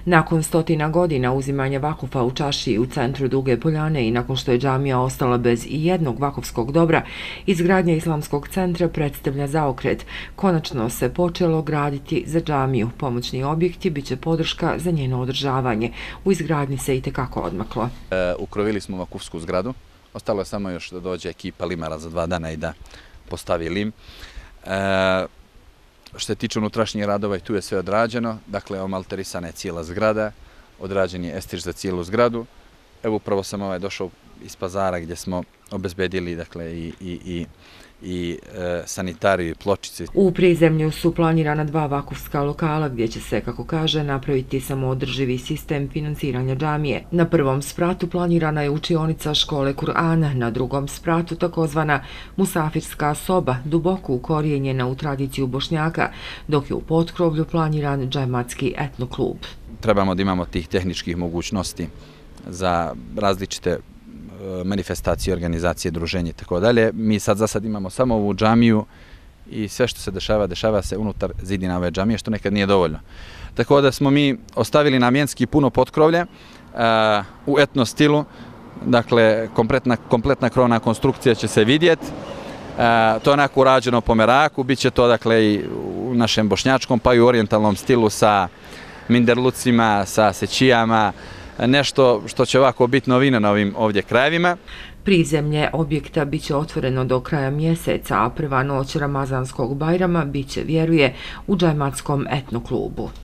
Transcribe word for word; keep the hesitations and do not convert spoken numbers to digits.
Nakon stotina godina uzimanja vakufa u čaši u centru Duge Poljane i nakon što je džamija ostala bez i jednog vakufskog dobra, izgradnja islamskog centra predstavlja zaokret. Konačno se počelo graditi za džamiju. Pomoćni objekti biće podrška za njeno održavanje. U izgradnji se itekako odmaklo. E, ukrovili smo vakufsku zgradu. Ostalo je samo još da dođe ekipa limara za dva dana i da postavi lim. E, što se tiče unutrašnjih radova, i tu je sve odrađeno. Dakle, omalterisana je cijela zgrada, odrađen je estiš za cijelu zgradu. Evo, upravo sam ovaj došao iz Pazara gdje smo obezbedili dakle, i, i, i, i e, sanitariju i pločice. U prizemlju su planirana dva vakufska lokala gdje će se, kako kaže, napraviti samoodrživi sistem finansiranja džamije. Na prvom spratu planirana je učionica škole Kur'ana, na drugom spratu takozvana musafirska soba, duboko ukorijenjena u tradiciju Bošnjaka, dok je u potkrovlju planiran džematski etnoklub. Trebamo da imamo tih tehničkih mogućnosti za različite manifestacije, organizacije, druženje i tako dalje. Mi sad za sad imamo samo ovu džamiju i sve što se dešava, dešava se unutar zidina ove džamije, što nekad nije dovoljno. Tako da smo mi ostavili namjenski puno potkrovlje uh, u etno stilu, dakle kompletna, kompletna krovna konstrukcija će se vidjeti. Uh, to je onako urađeno po meraku, bit će to dakle i u našem bošnjačkom pa i u orijentalnom stilu sa minderlucima, sa sećijama, nešto što će ovako biti novina na ovim ovdje krajevima. Prizemlje objekta biće otvoreno do kraja mjeseca, a prva noć Ramazanskog Bajrama biće, vjeruje, u džematskom etnoklubu.